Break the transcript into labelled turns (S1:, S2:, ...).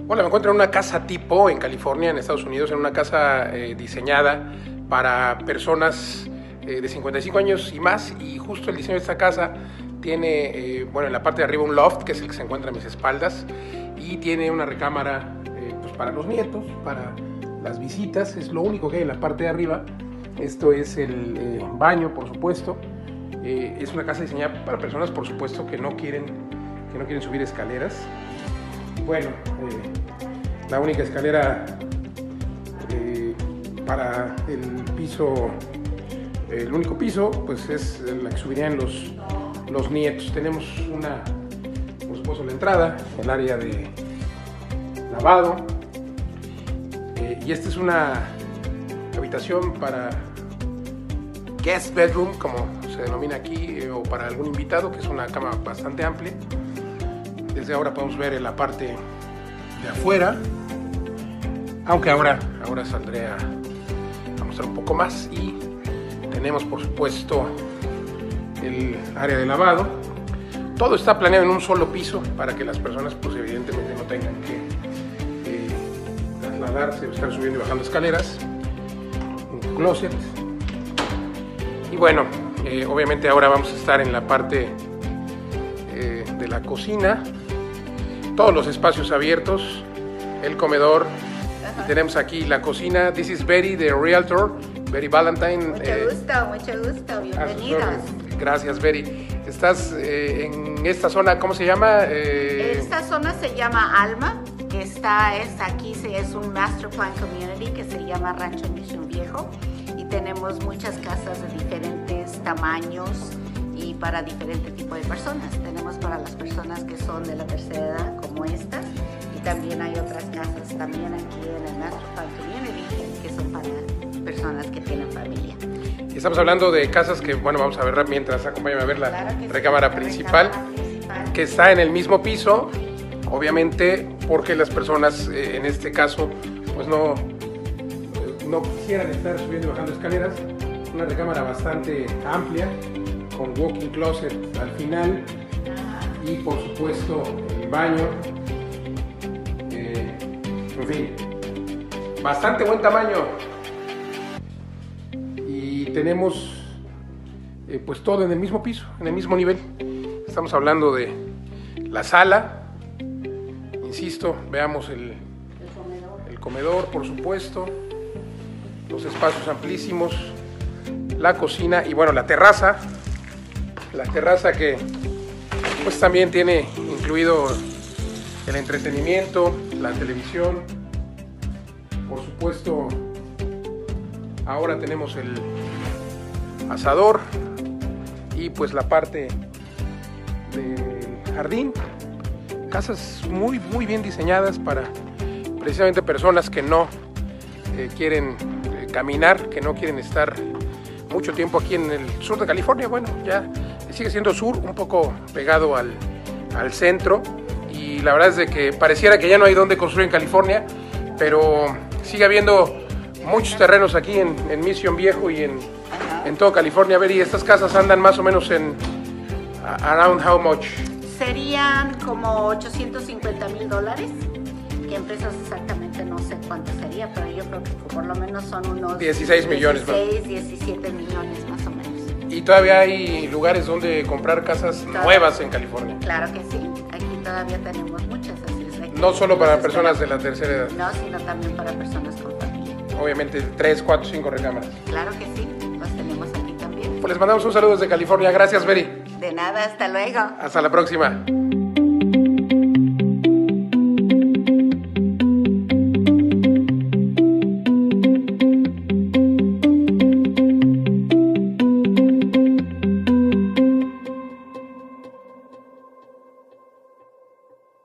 S1: Hola, me encuentro en una casa tipo en California, en Estados Unidos, en una casa diseñada para personas de 55 años y más, y justo el diseño de esta casa tiene, bueno, en la parte de arriba un loft, que es el que se encuentra a mis espaldas, y tiene una recámara pues para los nietos, para las visitas, es lo único que hay en la parte de arriba. Esto es el baño, por supuesto. Es una casa diseñada para personas, por supuesto, que no quieren subir escaleras. Bueno, la única escalera para el piso, el único piso, pues es la que subirían los nietos. Tenemos por supuesto, la entrada, el área de lavado, y esta es una habitación para guest bedroom, como se denomina aquí, o para algún invitado, que es una cama bastante amplia. Desde ahora podemos ver en la parte de afuera, aunque ahora saldré a mostrar un poco más. Y tenemos, por supuesto, el área de lavado. Todo está planeado en un solo piso para que las personas, pues evidentemente, no tengan que trasladarse o estar subiendo y bajando escaleras. Un closet. Y bueno, obviamente ahora vamos a estar en la parte de la cocina. Todos los espacios abiertos, el comedor. Y tenemos aquí la cocina. This is Betty, the realtor, Betty Valentine.
S2: Mucho gusto, bienvenidos.
S1: Gracias, Betty. Estás en esta zona, ¿cómo se llama?
S2: Esta zona se llama Alma. Aquí es un Master Plan Community que se llama Rancho Mission Viejo. Y tenemos muchas casas de diferentes tamaños y para diferentes tipos de personas. Tenemos para las personas que son de la tercera edad, como estas, y también hay otras casas también aquí en el Master Plan Community que son para personas que tienen familia.
S1: Estamos hablando de casas que, bueno, vamos a ver mientras acompáñame a ver la recámara principal, que está en el mismo piso, obviamente porque las personas en este caso pues no quisieran estar subiendo y bajando escaleras. Una recámara bastante amplia, con walk-in closet al final, y por supuesto el baño, en fin, bastante buen tamaño. Y tenemos pues todo en el mismo piso, en el mismo nivel. Estamos hablando de la sala, insisto, veamos el comedor, por supuesto, los espacios amplísimos, la cocina y bueno, la terraza que pues también tiene incluido el entretenimiento, la televisión. Por supuesto, ahora tenemos el asador y pues la parte del jardín. Casas muy bien diseñadas para precisamente personas que no quieren caminar, que no quieren estar mucho tiempo aquí en el sur de California. Bueno, ya sigue siendo sur, un poco pegado al centro, y la verdad es de que pareciera que ya no hay donde construir en California, pero sigue habiendo muchos terrenos aquí en Mission Viejo y en todo California. A ver, y estas casas andan más o menos en around how much?
S2: Serían como $850,000, que en pesos exactamente no sé cuánto sería, pero yo creo que por lo menos son unos
S1: 16 millones.
S2: 17 millones más o menos.
S1: Y todavía hay lugares donde comprar casas nuevas en California.
S2: Claro que sí, aquí todavía tenemos muchas, así es.
S1: No solo para personas de la tercera edad.
S2: No, sino también para personas con familia.
S1: Obviamente 3, 4, 5 recámaras.
S2: Claro que sí, los tenemos aquí también.
S1: Pues les mandamos un saludo desde California. Gracias, Betty.
S2: De nada, hasta luego.
S1: Hasta la próxima.